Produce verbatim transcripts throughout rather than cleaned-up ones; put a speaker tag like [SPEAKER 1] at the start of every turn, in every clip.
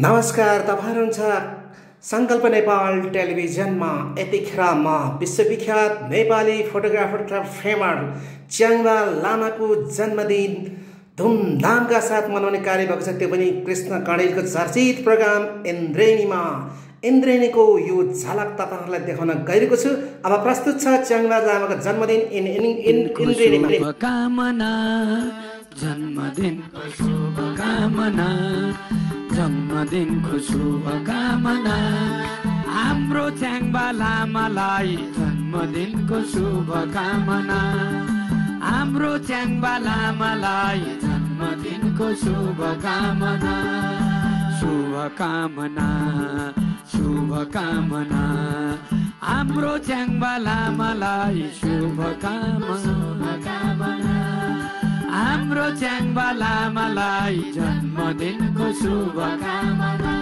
[SPEAKER 1] नमस्कार, तपाईहरु हुनुहुन्छ संकल्प नेपाल टेलिभिजनमा। यतिखेर म विश्वविख्यात नेपाली फोटोग्राफर तथा फ्रेमर च्याङ्बा लामाको जन्मदिन धुमधामका साथ मनाउने कार्य भएको छ। त्यो पनि कृष्ण कणेलको चर्चित प्रोग्राम इन्द्रेणीमा। इन्द्रेणीको यो झलक तपाईहरुलाई देखाउन गइरहेको छु। अब प्रस्तुत छ च्याङ्बा लामाको जन्मदिन इन इन्द्रेणीमा।
[SPEAKER 2] शुभकामना जन्मदिनको शुभकामना जन्मदिनको शुभकामना हाम्रो च्याङ्बा लामालाई जन्मदिनको शुभकामना हाम्रो च्याङ्बा लामालाई जन्मदिनको शुभकामना शुभकामना शुभकामना हाम्रो च्याङ्बा लामालाई शुभकामना हाम्रो च्याङ्बा लामालाई जन्मदिनको शुभकामना।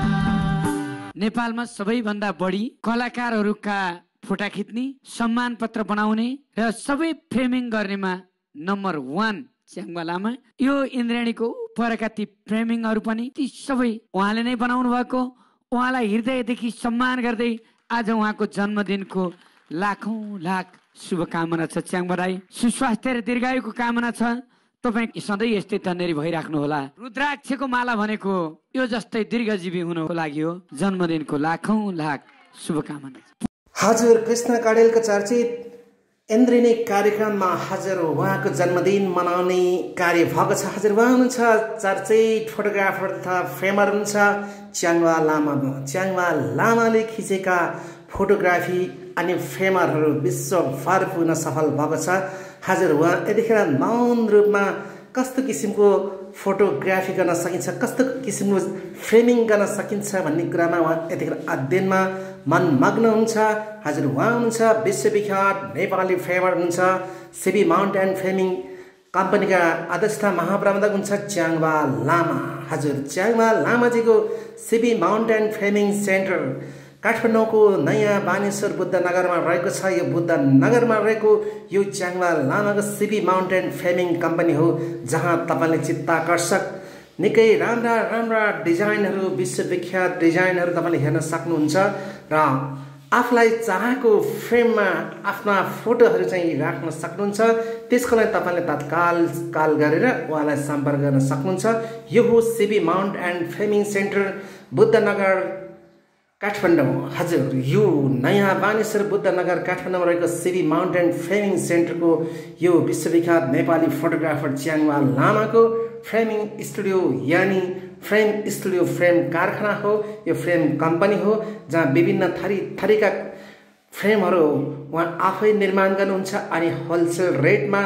[SPEAKER 2] नेपालमा सबैभन्दा बढी कलाकारहरूका फोटा खिच्ने, सम्मान पत्र बनाउने र सबै फ्रेमिङ गर्नेमा नम्बर वान च्याङ्बा लामा। यो इन्द्रेणीको परका ती फ्रेमिङहरू पनि ती सबै उहाँले नै बनाउनु भएको। उहाँलाई हृदयदेखि सम्मान गर्दै आज उहाँको जन्मदिनको लाखौं लाख शुभकामना छ। च्याङ्बा राई सुस्वास्थ्य र दीर्घायुको कामना छ। तपाईँ सधैँ यस्तै तन्नेरी भइराख्नु होला। रुद्राक्षको माला भनेको यो जस्तै दीर्घजीवी हुनको लागि हो। जन्मदिनको लाखौं लाख शुभकामना।
[SPEAKER 1] हजुर, कृष्ण कणेलको चर्चित इन्द्रेणी कार्यक्रममा हजुर उहाँको जन्मदिन मनाउने कार्य भएको छ। हजुर उहाँ हुनुहुन्छ चर्चित फोटोग्राफर तथा फ्रेमर हुनुहुन्छ च्याङ्बा लामा। च्याङ्बा लामाले खिचेका फोटोग्राफी अनि फ्रेमरहरू विश्वभर पुग्न सफल भएको छ। हजुर उहाँ यतिखेर मौन रूपमा कस्तो किसिमको फोटोग्राफी गर्न सकिन्छ, कस्तो किसिमको फ्रेमिङ गर्न सकिन्छ भन्ने कुरामा उहाँ यतिखेर अध्ययनमा मनमग्न हुन्छ। हजुर उहाँ हुनुहुन्छ विश्वविख्यात नेपाली फ्रेमर हुनुहुन्छ सिबी माउन्टेन फ्रेमिङ कम्पनीका अध्यक्ष महाप्रबन्धक हुन्छ च्याङ्बा लामा। हजुर च्याङ्बा लामाजीको सिबी माउन्टेन फ्रेमिङ सेन्टर काठमाडौँको नयाँ बानेश्वर बुद्ध नगरमा रहेको छ। यो बुद्ध नगरमा रहेको यो च्याङ्बा लामाको सिबी माउन्टेन फ्रेमिङ कम्पनी हो, जहाँ तपाईँले चित्ताकर्षक निकै राम्रा राम्रा डिजाइनहरू, विश्वविख्यात डिजाइनहरू तपाईँले हेर्न सक्नुहुन्छ र आफूलाई चाहेको फ्रेममा आफ्ना फोटोहरू चाहिँ राख्न सक्नुहुन्छ। त्यसको लागि तपाईँले तत्काल कल गरेर उहाँलाई सम्पर्क गर्न सक्नुहुन्छ। यो हो CB mount and framing centre Buddhanagar Kathmandu. हजुर यो नयाँ बानेश्वर बुद्ध नगर काठमाडौँमा रहेको सिबी माउन्टेन फ्रेमिङ सेन्टरको यो विश्वविख्यात नेपाली फोटोग्राफर च्याङ्बा लामाको फ्रेमिङ स्टुडियो यानि फ्रेम स्टुडियो फ्रेम कारखाना हो। यो फ्रेम कम्पनी हो जहाँ विभिन्न थरी थरीका फ्रेमहरू उहाँ आफै निर्माण गर्नुहुन्छ अनि होलसेल रेटमा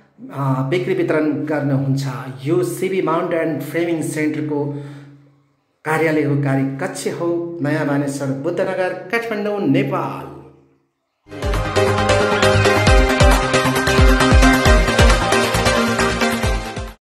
[SPEAKER 1] बिक्री वितरण गर्नुहुन्छ। यो सिबी माउन्टेन फ्रेमिङ सेन्टरको कार्यालय हो, कार्य कक्ष हो, नयाँ बानेश्वर बुद्धनगर काठमाडौँ नेपाल।